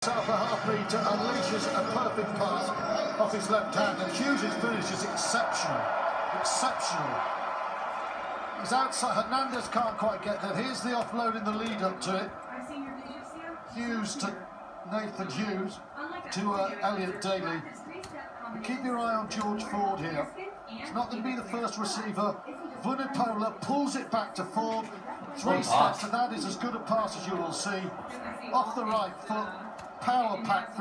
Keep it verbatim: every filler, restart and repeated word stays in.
Upper half metre unleashes a perfect pass off his left hand, and Hughes' finish is exceptional. Exceptional. He's outside. Hernandez can't quite get there. Here's the offload in the lead up to it. Hughes to Nathan Hughes to uh, Elliot Daly. But keep your eye on George Ford here. It's not going to be the first receiver. Vunipola pulls it back to Ford. Three steps, and that is as good a pass as you will see. Off the right foot, power pack.